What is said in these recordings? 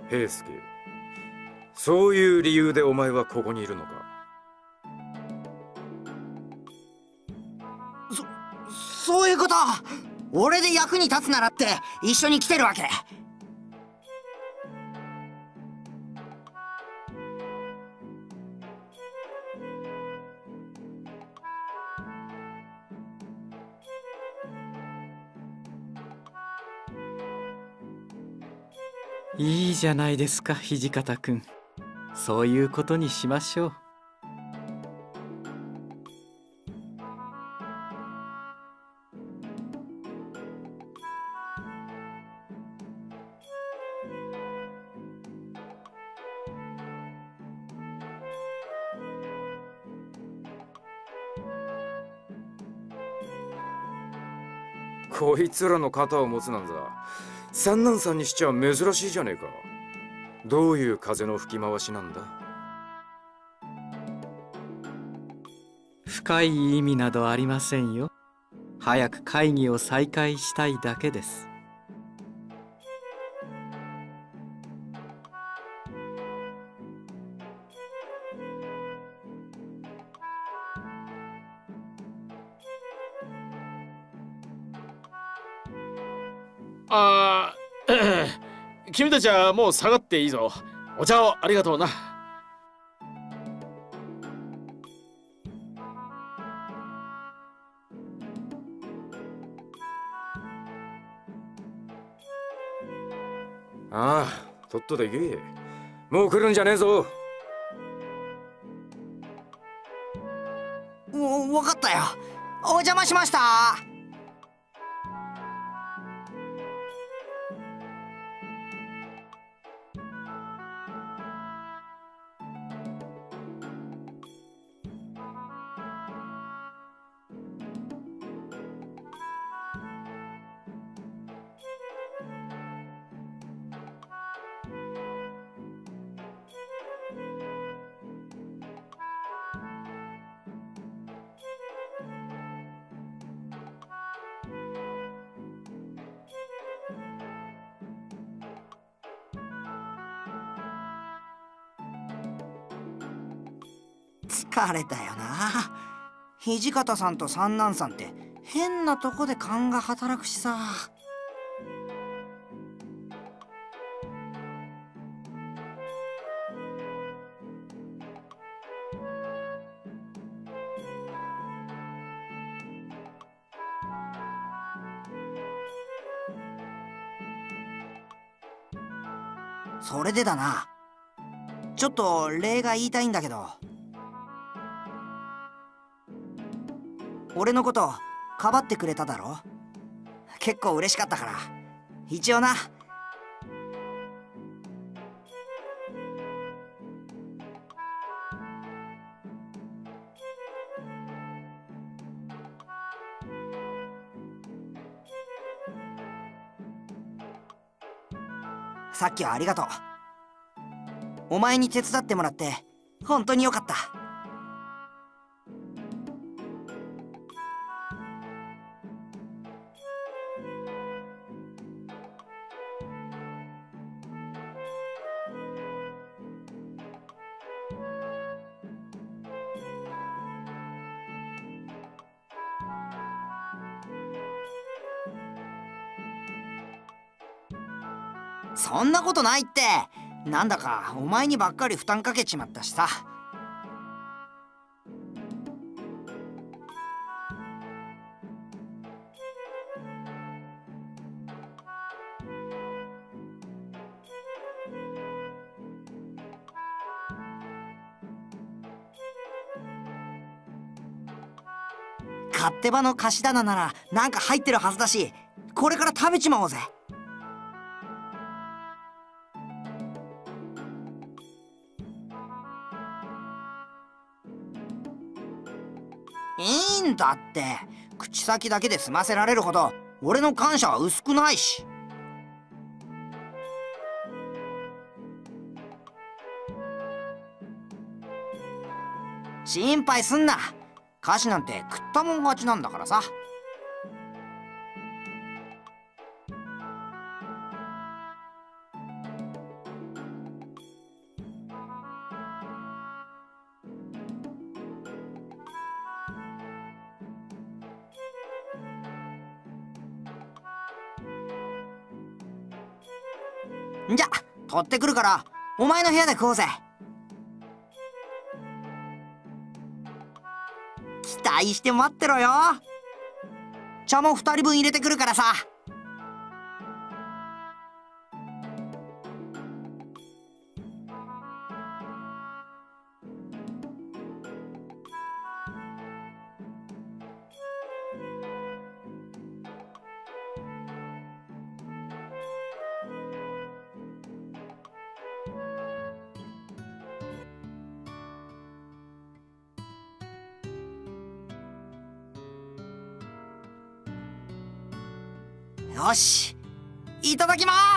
平助、そういう理由でお前はここにいるのか？ そういうこと。俺で役に立つならって一緒に来てるわけ。 いいじゃないですか、土方くん。そういうことにしましょう。 こいつらの肩を持つなんざ三男さんにしちゃ珍しいじゃねえか。どういう風の吹き回しなんだ？ 深い意味などありませんよ。早く会議を再開したいだけです。 ああ、君たちはもう下がっていいぞ。お茶をありがとうな。 ああ、とっとと行け。もう来るんじゃねえぞ。 わかったよ。お邪魔しました。疲れたよな。土方さんと三男さんって変なとこで勘が働くしさ。それでだな、ちょっと礼が言いたいんだけど。俺のことかばってくれただろ。結構嬉しかったから一応な。さっきはありがとう。お前に手伝ってもらって本当によかった。そんなことないって。なんだかお前にばっかり負担かけちまったしさ。勝手場の貸し棚ならなんか入ってるはずだし、これから食べちまおうぜ。いいんだって。口先だけで済ませられるほど俺の感謝は薄くないし。心配すんな。菓子なんて食ったもん勝ちなんだからさ。 じゃ取ってくるからお前の部屋で食おうぜ。期待して待ってろよ。茶も2人分入れてくるからさ。よし、いただきます。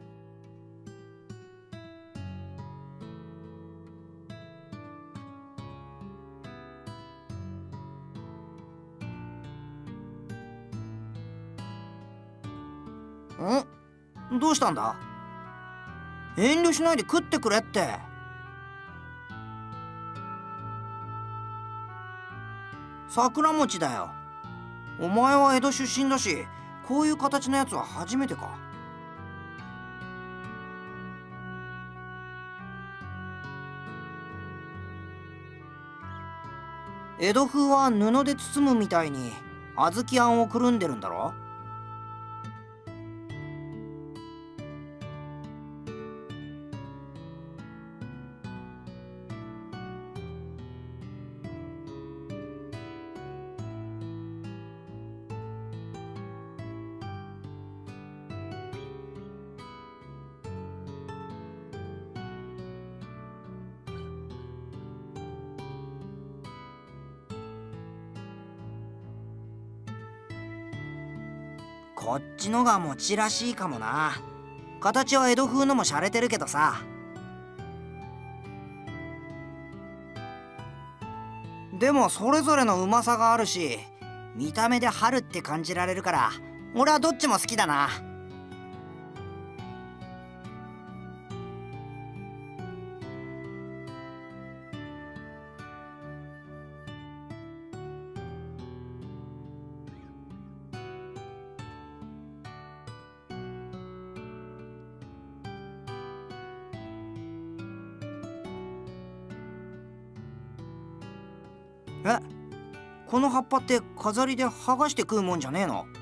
どうしたんだ？遠慮しないで食ってくれって。桜餅だよ。お前は江戸出身だし、こういう形のやつは初めてか。江戸風は布で包むみたいに小豆あんをくるんでるんだろ。こっちのが餅らしいかもな。形は江戸風のも洒落てるけどさ。でもそれぞれのうまさがあるし、見た目で春って感じられるから、俺はどっちも好きだな。え、この葉っぱって飾りで剥がして食うもんじゃねえの？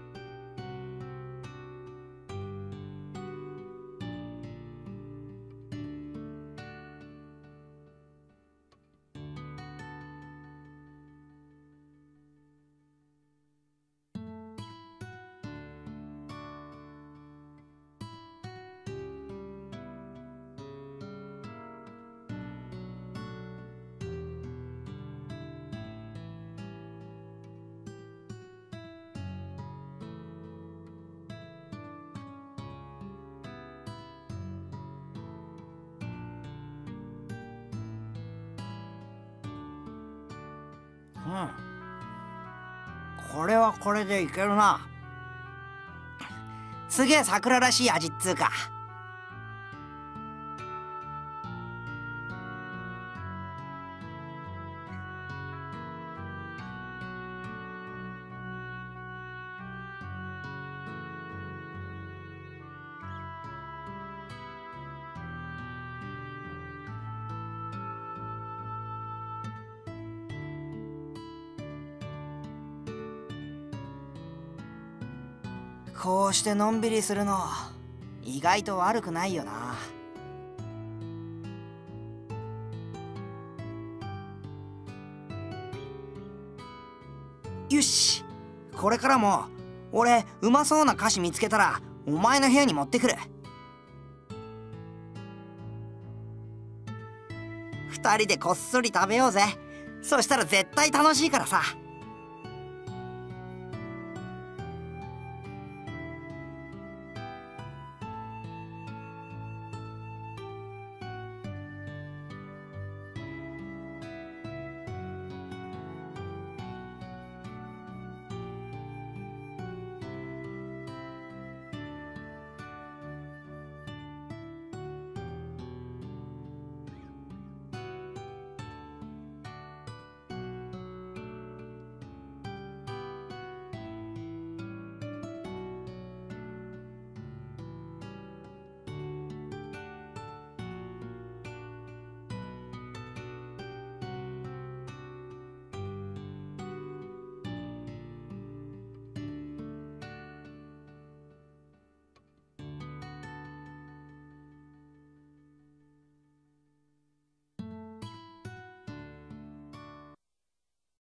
これはこれでいけるな。すげえ桜らしい味っつうか。こうしてのんびりするの意外と悪くないよな。よし、これからも俺うまそうな菓子見つけたらお前の部屋に持ってくる。2人でこっそり食べようぜ。そしたら絶対楽しいからさ。